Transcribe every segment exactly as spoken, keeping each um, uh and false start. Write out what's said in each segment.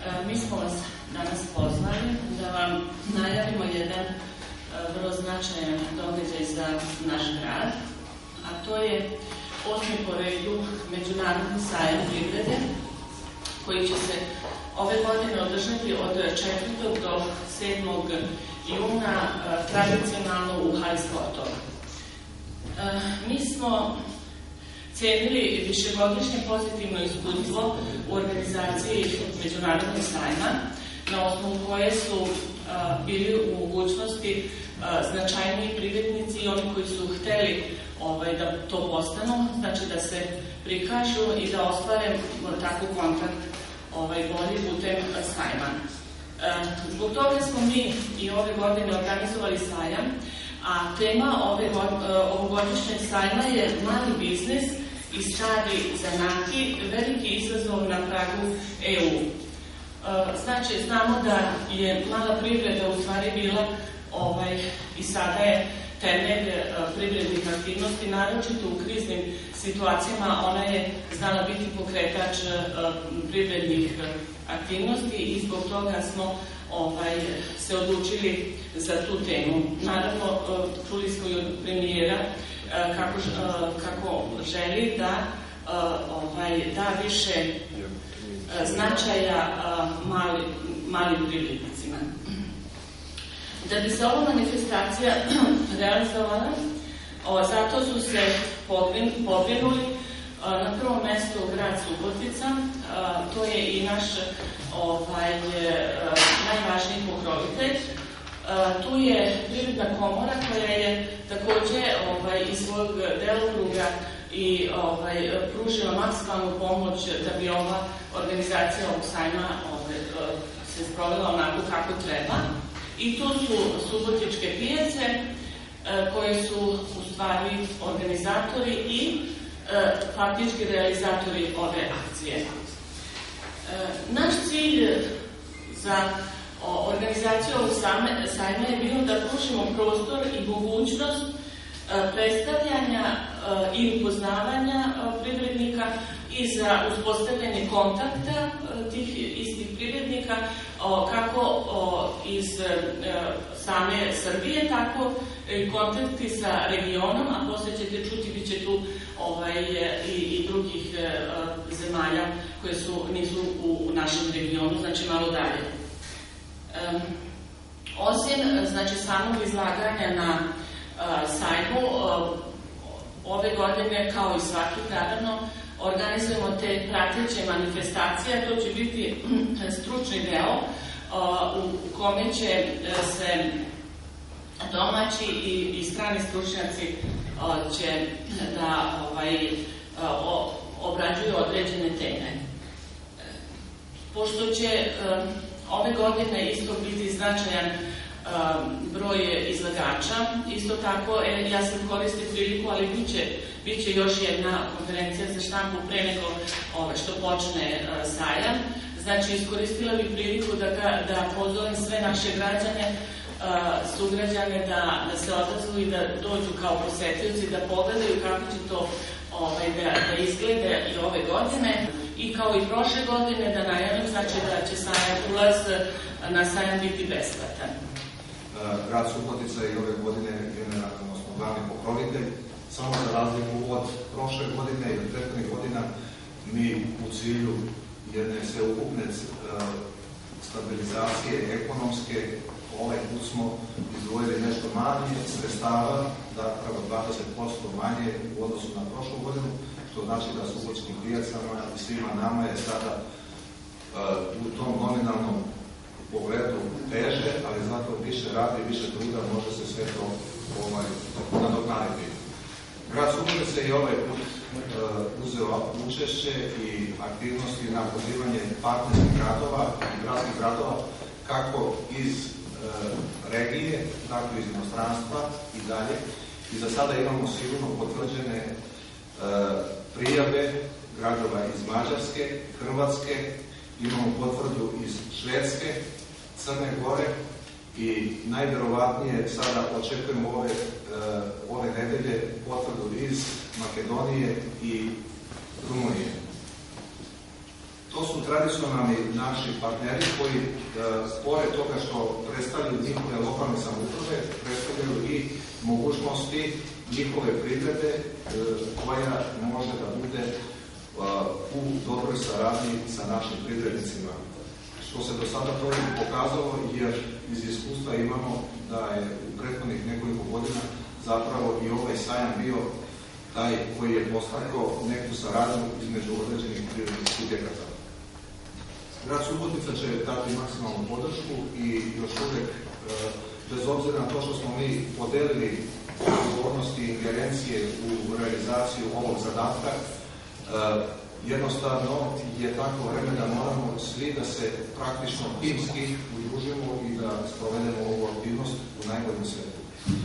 Mi smo vas danas pozvali da vam najavimo jedan vrlo značajan događaj za naš grad, a to je osmi po redu Međunarodni sajam privrede, koji će se ove godine održati od četvrtog do sedmog juna tradicionalno u hali sportova. Mi smo cenili višegodišnje pozitivno iskustvo u organizaciji Međunarodnog sajma, na osnovu koje su bili u mogućnosti značajniji privrednici i oni koji su hteli da to postanu, znači da se prikažu i da ostvare takav kontakt bolji putem sajma. Zbog toga smo mi i ove godine organizovali sajam, a tema ovogodišnjeg sajma je mali biznis i stari zanati, veliki izazov na pragu E U. Znači, znamo da je mala privreda u stvari bila i sada je temelj privrednih aktivnosti, naročito u kriznim situacijama. Ona je znala biti pokretač privrednih aktivnosti i zbog toga smo se odlučili za tu temu. Naravno, čuli smo i od premijera kako želi da da više značaja malim privrednicima. Da bi se ova manifestacija realizovala, zato su se pobrinuli na prvom mestu grad Subotica, to je i naš najvažniji pokrovitelj. Tu je Privredna komora koja je takođe iz svog delokruga i pružila maksimalnu pomoć da bi ova organizacija ovog sajma se sprovela onako kako treba. I tu su subotičke pijace koje su u stvari organizatori i faktički realizatori ove akcije. Naš cilj za organizaciju ovog sajma je bilo da pružimo prostor i mogućnost predstavljanja i upoznavanja privrednika i za uspostavljanje kontakta tih istih privrednika, kako iz same Srbije, tako i kontakti sa regionom, a posle ćete čuti, bit će tu i drugih zemalja koje nisu u našem regionu, znači malo dalje. Osim samog izlaganja na sajmu, ove godine, kao i svaki, naravno, organizujemo te prateće manifestacije. To će biti stručni deo u kome će se domaći i strani stručnjaci će da obrađuju određene teme. Pošto će ove godine isto biti značajan broj izlagača, isto tako ja sam koristim priliku, ali bit će još jedna konferencija za štampu pre nego što počne sajam. Znači, iskoristila bih priliku da pozovem sve naše građane, sugrađane da se odazvu i da dođu kao posetioci, da pogledaju kako će to da izgleda i ove godine. I kao i prošle godine da najavim, znači da će ulaz na sajam biti besplatan. Grad Subotica i ove godine generalno, odnosno glavni pokrovitelj. Samo za razliku od prošle godine i od prethodnih godina, mi u cilju jedne sveukupne stabilizacije ekonomske, ovaj put smo izdvojili nešto manje sredstava, dakle dvadeset posto manje u odnosu na prošlu godinu, što znači da subotskim pijacama i svima nama je sada u tom nominalnom pogledu teže, ali zato više radi, više truda, može se sve to nadoknaditi. Grad Subotica je ovaj put uzeo učešće i aktivnosti na pozivanje partnerskih gradova i gradskih gradova, kako iz regije, tako iz inostranstva i dalje. I za sada imamo sigurno potvrđene prijave gradova iz Mađarske, Hrvatske, imamo potvrdu iz Švedske, Crne Gore i najverovatnije sada očekujemo ove, ove nedelje potvrdu iz Makedonije i Rumunije. To su tradicionalni naši partneri koji, e, pored toga što predstavljaju njihove lokalne samouprave, predstavljaju i mogućnosti njihove privrede e, koja može da bude e, u dobroj saradnji sa našim privrednicima. Što se do sada to pokazalo, jer iz iskustva imamo da je u prethodnih nekoliko godina zapravo i ovaj sajam bio taj koji je postakao neku saradnju između određenih privrednih subjekata. Grad Subotica će dati maksimalnu podršku i još uvijek, bez obzira na to što smo mi podelili odgovornosti i ingerencije u realizaciju ovog zadatka, jednostavno je tako vreme da moramo svi da se praktično timski udružimo i da sprovedemo ovu aktivnost u najboljem svetu.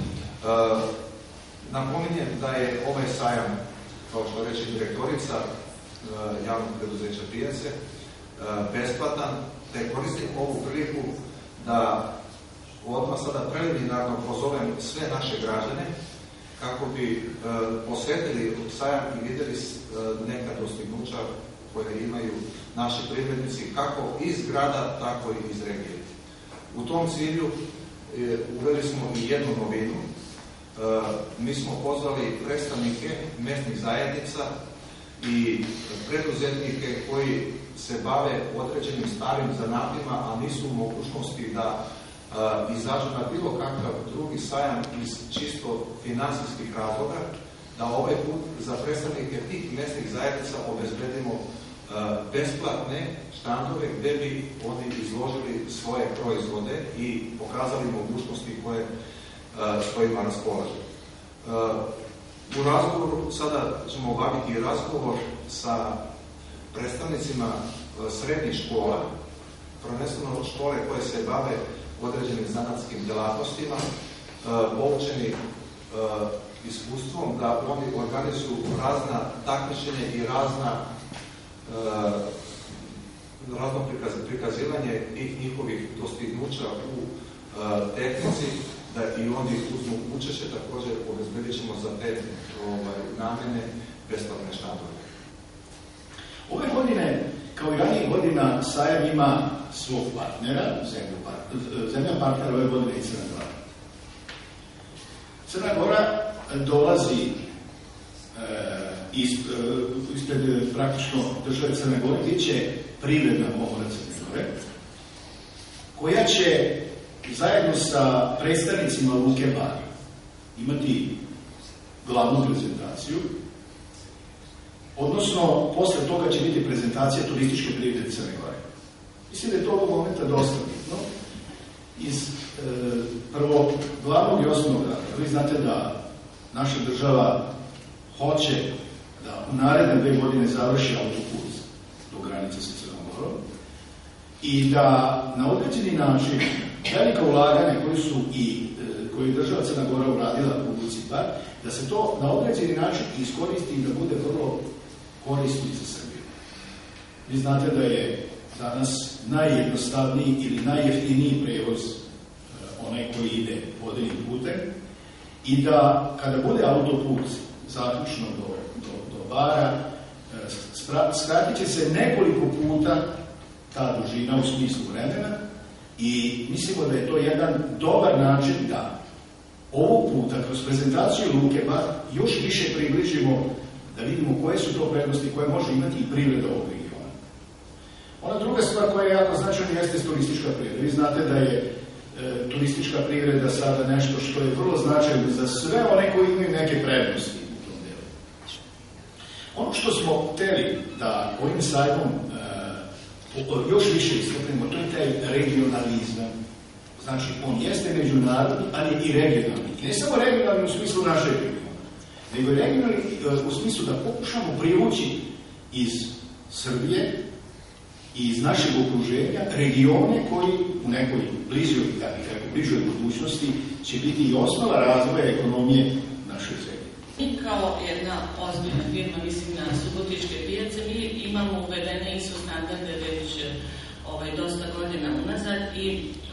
Napominjem da je ovaj sajam, kao što reče direktorica javnog preduzeća Pijace, besplatan, te koristim ovu priliku da odmah sada preliminarno pozovem sve naše građane kako bi e, posvetili sajam i vidjeli e, neka dostignuća koje imaju naši privrednici kako iz grada, tako i iz regije. U tom cilju e, uveli smo i jednu novinu. E, mi smo pozvali predstavnike mesnih zajednica i preduzetnike koji se bave određenim starim zanatima, a nisu u mogućnosti da a, izađu na bilo kakav drugi sajam iz čisto finansijskih razloga, da ovaj put za predstavnike tih mesnih zajednica obezbedimo a, besplatne štandove gde bi oni izložili svoje proizvode i pokazali mogućnosti koje a, s kojima raspolažu. A, u razgovoru sada ćemo obaviti razgovor sa predstavnicima srednjih škola, prvenstveno škole koje se bave određenim zanatskim djelatnostima, poučeni iskustvom da oni organizuju razna takmičenja i razna razno prikazivanje tih njihovih dostignuća u tehnici, da i oni uzmu učešće, također obezbedit ćemo za te ovaj, namene besplatne štandove. Ove godine, kao i ranije godina, sajam ima svog partnera, zemlju partnera, zemlja partnera ove godine i Crna Gora. Crna Gora dolazi e, ispred, ispred praktično države Crne Gore, gdje će privredna komora Crne Gore, koja će zajedno sa predstavnicima Luke Bar imati glavnu prezentaciju. Odnosno, posle toga će biti prezentacija turističke privrede Crne Gore. Mislim da je to ovog momenta dosta bitno. Iz e, prvo, glavnog i osnovnog razloga. Vi znate da naša država hoće da u naredne dve godine završi autoput do granice sa Crnom Gorom i da na određeni način velika ulaganja koji su i e, koje je država Crna Gora uradila u Luci Bar, da se to na određeni način iskoristi i da bude vrlo korisni za Srbiju. Vi znate da je danas najjednostavniji ili najjeftiniji prevoz onaj koji ide vodenim putem i da kada bude autoput zaključno do, do, do Bara, skratit će se nekoliko puta ta dužina u smislu vremena i mislimo da je to jedan dobar način da ovog puta kroz prezentaciju Luke Bar još više približimo da vidimo koje su to prednosti koje može imati i privreda ovog regiona. Ona druga stvar koja je jako značajna jeste turistička privreda. Vi znate da je e, turistička privreda sada nešto što je vrlo značajno za sve one koji imaju neke prednosti u tom delu. Ono što smo hteli da ovim sajmom e, još više istaknemo, to je taj regionalizam. Znači, on jeste međunarodni, ali i regionalni. I ne samo regionalni u smislu naše regiona, nego je regionalni u smislu da pokušamo privući iz Srbije i iz našeg okruženja regione koji u nekoj bližoj, da bih rekao, bližoj budućnosti će biti i osnova razvoja ekonomije naše zemlje. Mi kao jedna ozbiljna firma, mislim na Subotičke pijace, mi imamo uvedene I S O standarde već ovaj, dosta godina unazad i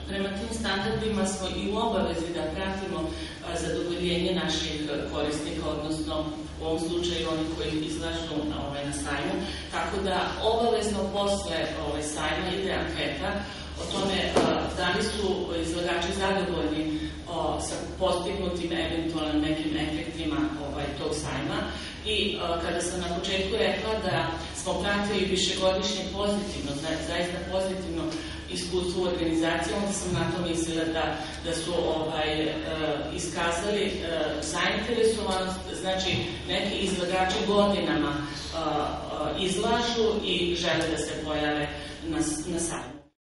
prema tim standardima smo i u obavezi da pratimo zadovoljenje naših korisnika, odnosno u ovom slučaju oni koji izlažu ovaj, na sajmu, tako da obavezno posle ovaj, sajma ide anketa o tome da li su izlagači zadovoljni o, sa postignutim eventualnim nekim efektima ovaj, tog sajma. I a, kada sam na početku rekla da smo pratili višegodišnje pozitivno, zaista pozitivno iskustvo u organizaciji, onda sam na to mislila da, da su ovaj, e, iskazali e, zainteresovanost, znači neki izlagači godinama e, e, izlažu i žele da se pojave na, na sajmu.